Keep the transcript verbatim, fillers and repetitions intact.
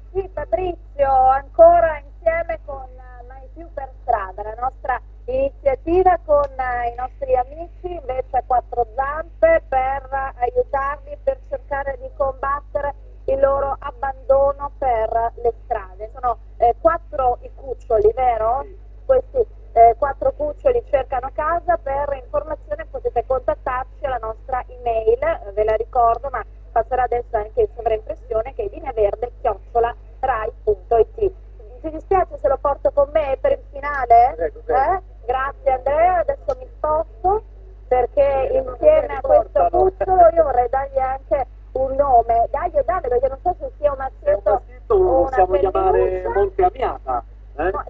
Sì, Fabrizio, ancora insieme con eh, Mai più per strada, la nostra iniziativa con eh, i nostri amici invece a quattro zampe per eh, aiutarli, per cercare di combattere il loro abbandono per le strade. Sono eh, quattro i cuccioli, vero? Questi eh, quattro cuccioli cercano casa. Per informazione potete contattarci alla nostra email, eh, ve la ricordo, ma passerà adesso anche in sovraimpressione, che è linea verde chiocciola rai punto it. Ti dispiace se lo porto con me per il finale? Prego, prego. Eh? Grazie Andrea, adesso mi sposto perché insieme a questo cucciolo io vorrei dargli anche un nome. Dai, dai, perché non so se sia un Se è un maschietto maschetto o lo una possiamo chiamare femminuccia. Monte Amiata. Eh? No,